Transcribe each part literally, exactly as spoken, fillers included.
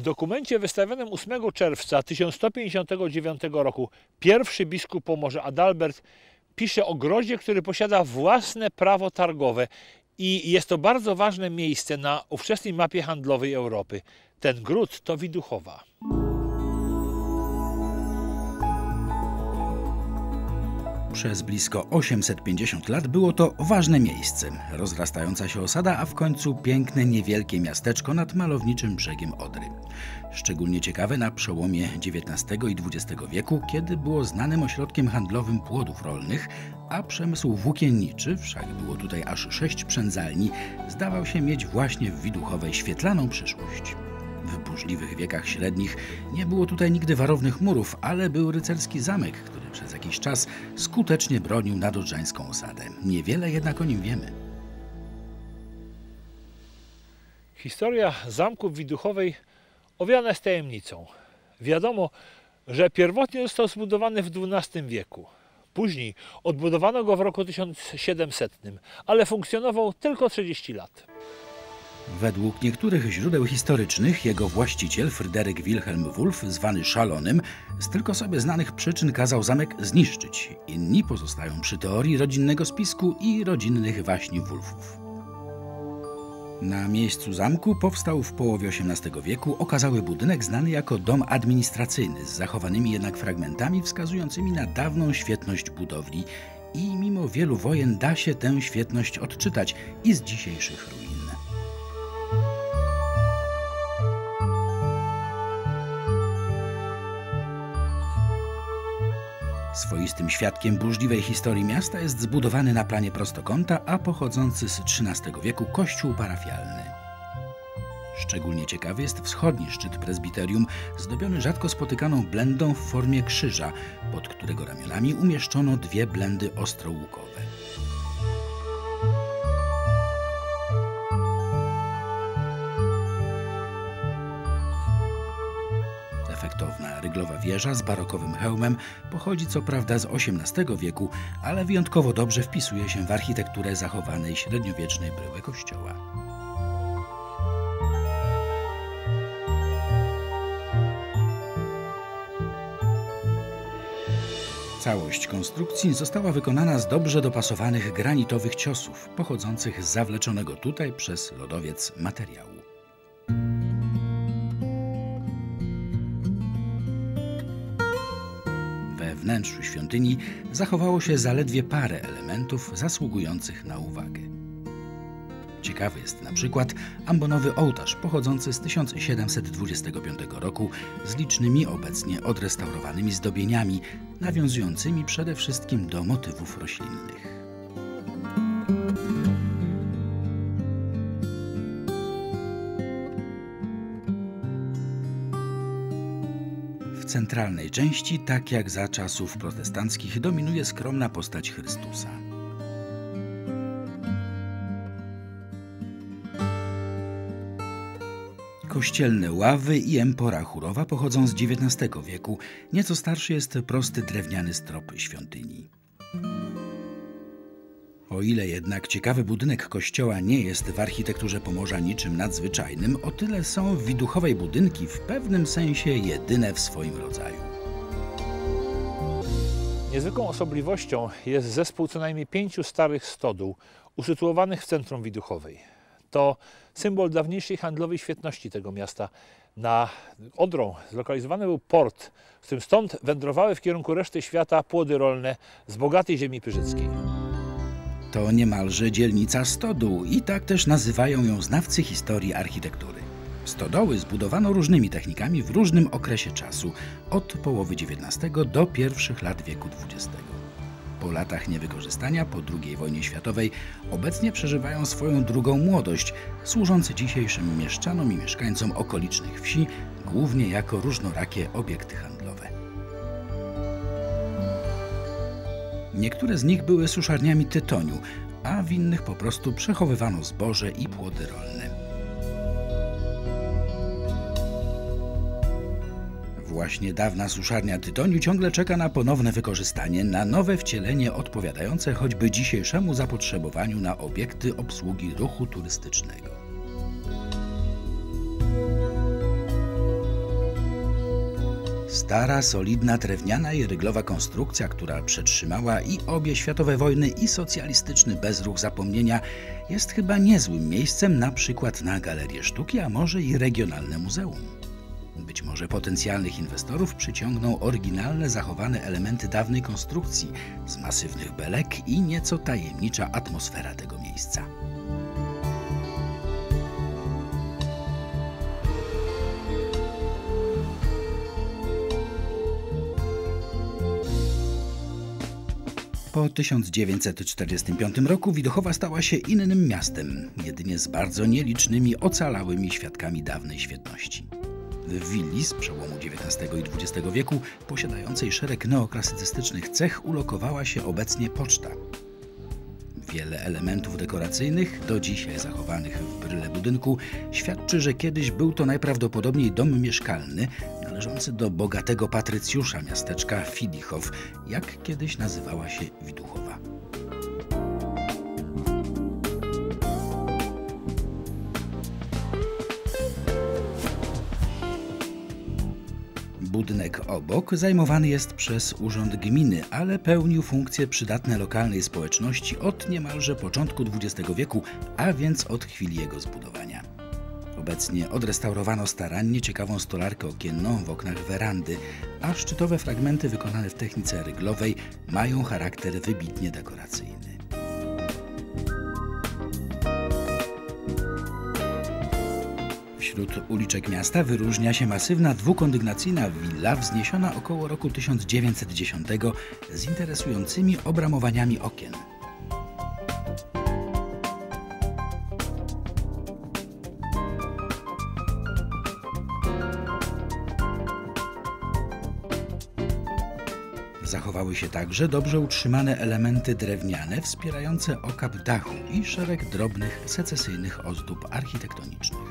dokumencie wystawionym ósmego czerwca tysiąc sto pięćdziesiątego dziewiątego roku pierwszy biskup Pomorza Adalbert pisze o grodzie, który posiada własne prawo targowe i jest to bardzo ważne miejsce na ówczesnej mapie handlowej Europy. Ten gród to Widuchowa. Przez blisko osiemset pięćdziesiąt lat było to ważne miejsce, rozrastająca się osada, a w końcu piękne, niewielkie miasteczko nad malowniczym brzegiem Odry. Szczególnie ciekawe na przełomie dziewiętnastego i dwudziestego wieku, kiedy było znanym ośrodkiem handlowym płodów rolnych, a przemysł włókienniczy, wszak było tutaj aż sześć przędzalni, zdawał się mieć właśnie w Widuchowej świetlaną przyszłość. W burzliwych wiekach średnich nie było tutaj nigdy warownych murów, ale był rycerski zamek, który przez jakiś czas skutecznie bronił nadodrzańską osadę. Niewiele jednak o nim wiemy. Historia zamku w Widuchowej owiana jest tajemnicą. Wiadomo, że pierwotnie został zbudowany w dwunastym wieku. Później odbudowano go w roku tysiąc siedemsetnym, ale funkcjonował tylko trzydzieści lat. Według niektórych źródeł historycznych jego właściciel Fryderyk Wilhelm Wulf, zwany Szalonym, z tylko sobie znanych przyczyn kazał zamek zniszczyć. Inni pozostają przy teorii rodzinnego spisku i rodzinnych waśni Wulfów. Na miejscu zamku powstał w połowie osiemnastego wieku okazały budynek znany jako dom administracyjny, z zachowanymi jednak fragmentami wskazującymi na dawną świetność budowli i mimo wielu wojen da się tę świetność odczytać i z dzisiejszych ruin. Swoistym świadkiem burzliwej historii miasta jest zbudowany na planie prostokąta, a pochodzący z trzynastego wieku kościół parafialny. Szczególnie ciekawy jest wschodni szczyt prezbiterium, zdobiony rzadko spotykaną blendą w formie krzyża, pod którego ramionami umieszczono dwie blendy ostrołukowe. Efektowna ryglowa wieża z barokowym hełmem pochodzi co prawda z osiemnastego wieku, ale wyjątkowo dobrze wpisuje się w architekturę zachowanej średniowiecznej bryły kościoła. Całość konstrukcji została wykonana z dobrze dopasowanych granitowych ciosów, pochodzących z zawleczonego tutaj przez lodowiec materiału. We wnętrzu świątyni zachowało się zaledwie parę elementów zasługujących na uwagę. Ciekawy jest na przykład ambonowy ołtarz pochodzący z tysiąc siedemset dwudziestego piątego roku z licznymi obecnie odrestaurowanymi zdobieniami, nawiązującymi przede wszystkim do motywów roślinnych. W centralnej części, tak jak za czasów protestanckich, dominuje skromna postać Chrystusa. Kościelne ławy i empora chórowa pochodzą z dziewiętnastego wieku. Nieco starszy jest prosty drewniany strop świątyni. O ile jednak ciekawy budynek kościoła nie jest w architekturze Pomorza niczym nadzwyczajnym, o tyle są w Widuchowej budynki w pewnym sensie jedyne w swoim rodzaju. Niezwykłą osobliwością jest zespół co najmniej pięciu starych stodół usytuowanych w centrum Widuchowej. To symbol dawniejszej handlowej świetności tego miasta. Na Odrą zlokalizowany był port, w którym stąd wędrowały w kierunku reszty świata płody rolne z bogatej ziemi pyrzyckiej. To niemalże dzielnica stodół i tak też nazywają ją znawcy historii architektury. Stodoły zbudowano różnymi technikami w różnym okresie czasu, od połowy dziewiętnastego do pierwszych lat wieku dwudziestego. Po latach niewykorzystania po drugiej wojnie światowej obecnie przeżywają swoją drugą młodość, służące dzisiejszym mieszczanom i mieszkańcom okolicznych wsi głównie jako różnorakie obiekty handlowe. Niektóre z nich były suszarniami tytoniu, a w innych po prostu przechowywano zboże i płody rolne. Właśnie dawna suszarnia tytoniu ciągle czeka na ponowne wykorzystanie, na nowe wcielenie odpowiadające choćby dzisiejszemu zapotrzebowaniu na obiekty obsługi ruchu turystycznego. Stara, solidna, drewniana i ryglowa konstrukcja, która przetrzymała i obie światowe wojny, i socjalistyczny bezruch zapomnienia, jest chyba niezłym miejscem na przykład na galerię sztuki, a może i regionalne muzeum. Być może potencjalnych inwestorów przyciągną oryginalne, zachowane elementy dawnej konstrukcji z masywnych belek i nieco tajemnicza atmosfera tego miejsca. Po tysiąc dziewięćset czterdziestym piątym roku Widuchowa stała się innym miastem, jedynie z bardzo nielicznymi ocalałymi świadkami dawnej świetności. W willi z przełomu dziewiętnastego i dwudziestego wieku, posiadającej szereg neoklasycystycznych cech, ulokowała się obecnie poczta. Wiele elementów dekoracyjnych, do dzisiaj zachowanych w bryle budynku, świadczy, że kiedyś był to najprawdopodobniej dom mieszkalny należący do bogatego patrycjusza miasteczka Fidichow, jak kiedyś nazywała się Widuchowa. Budynek obok zajmowany jest przez Urząd Gminy, ale pełnił funkcje przydatne lokalnej społeczności od niemalże początku dwudziestego wieku, a więc od chwili jego zbudowania. Obecnie odrestaurowano starannie ciekawą stolarkę okienną w oknach werandy, a szczytowe fragmenty wykonane w technice ryglowej mają charakter wybitnie dekoracyjny. Wśród uliczek miasta wyróżnia się masywna dwukondygnacyjna willa wzniesiona około roku tysiąc dziewięćset dziesiątego z interesującymi obramowaniami okien. Zachowały się także dobrze utrzymane elementy drewniane wspierające okap dachu i szereg drobnych secesyjnych ozdób architektonicznych.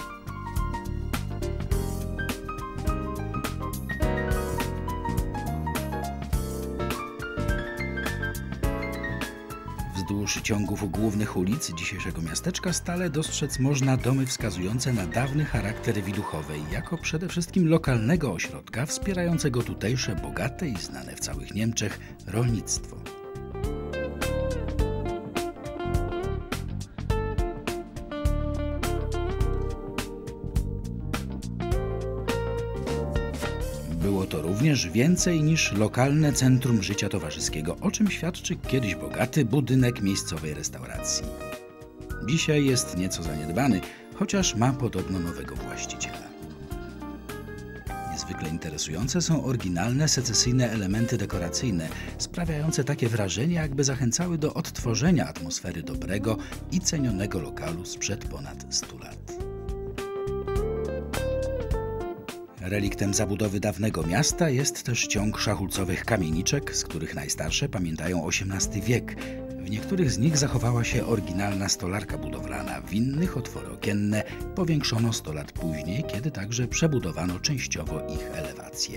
Wzdłuż ciągów głównych ulic dzisiejszego miasteczka stale dostrzec można domy wskazujące na dawny charakter Widuchowej jako przede wszystkim lokalnego ośrodka wspierającego tutejsze, bogate i znane w całych Niemczech rolnictwo. Było to również więcej niż lokalne centrum życia towarzyskiego, o czym świadczy kiedyś bogaty budynek miejscowej restauracji. Dzisiaj jest nieco zaniedbany, chociaż ma podobno nowego właściciela. Niezwykle interesujące są oryginalne secesyjne elementy dekoracyjne, sprawiające takie wrażenie, jakby zachęcały do odtworzenia atmosfery dobrego i cenionego lokalu sprzed ponad stu lat. Reliktem zabudowy dawnego miasta jest też ciąg szachulcowych kamieniczek, z których najstarsze pamiętają osiemnasty wiek. W niektórych z nich zachowała się oryginalna stolarka budowlana, w innych otwory okienne powiększono sto lat później, kiedy także przebudowano częściowo ich elewacje.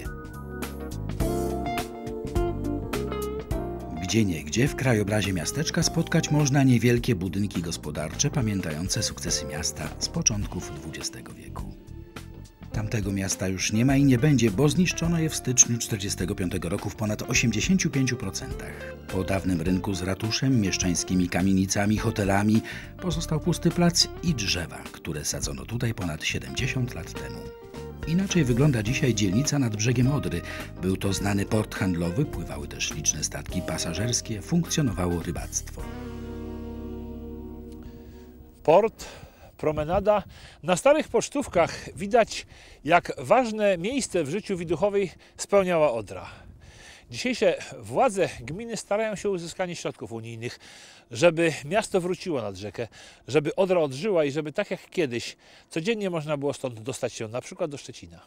Gdzieniegdzie w krajobrazie miasteczka spotkać można niewielkie budynki gospodarcze pamiętające sukcesy miasta z początków dwudziestego wieku. Tamtego miasta już nie ma i nie będzie, bo zniszczono je w styczniu tysiąc dziewięćset czterdziestego piątego roku w ponad osiemdziesięciu pięciu procentach. Po dawnym rynku z ratuszem, mieszczańskimi kamienicami, hotelami pozostał pusty plac i drzewa, które sadzono tutaj ponad siedemdziesiąt lat temu. Inaczej wygląda dzisiaj dzielnica nad brzegiem Odry. Był to znany port handlowy, pływały też liczne statki pasażerskie, funkcjonowało rybactwo. Port, promenada. Na starych pocztówkach widać, jak ważne miejsce w życiu Widuchowej spełniała Odra. Dzisiejsze władze gminy starają się o uzyskanie środków unijnych, żeby miasto wróciło nad rzekę, żeby Odra odżyła i żeby tak jak kiedyś codziennie można było stąd dostać się na przykład do Szczecina.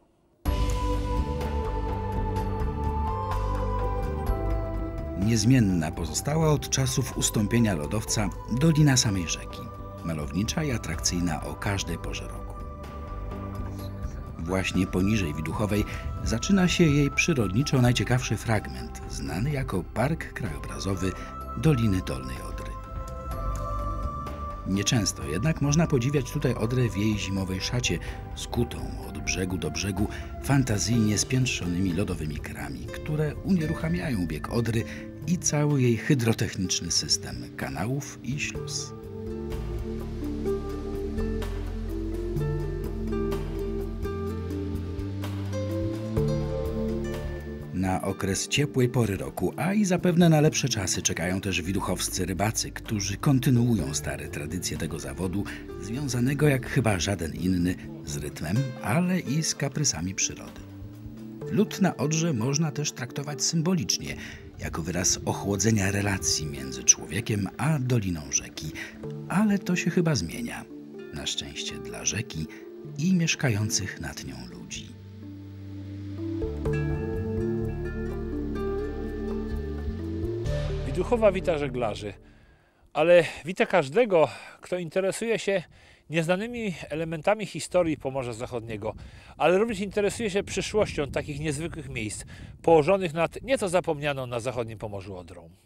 Niezmienna pozostała od czasów ustąpienia lodowca dolina samej rzeki. Malownicza i atrakcyjna o każdej porze roku. Właśnie poniżej Widuchowej zaczyna się jej przyrodniczo najciekawszy fragment, znany jako Park Krajobrazowy Doliny Dolnej Odry. Nieczęsto jednak można podziwiać tutaj Odrę w jej zimowej szacie, skutą od brzegu do brzegu fantazyjnie spiętrzonymi lodowymi krami, które unieruchamiają bieg Odry i cały jej hydrotechniczny system kanałów i śluz. Na okres ciepłej pory roku, a i zapewne na lepsze czasy czekają też widuchowscy rybacy, którzy kontynuują stare tradycje tego zawodu, związanego jak chyba żaden inny z rytmem, ale i z kaprysami przyrody. Lód na Odrze można też traktować symbolicznie, jako wyraz ochłodzenia relacji między człowiekiem a doliną rzeki, ale to się chyba zmienia, na szczęście dla rzeki i mieszkających nad nią ludzi. Widuchowa wita żeglarzy, ale wita każdego, kto interesuje się nieznanymi elementami historii Pomorza Zachodniego, ale również interesuje się przyszłością takich niezwykłych miejsc położonych nad nieco zapomnianą na zachodnim Pomorzu Odrą.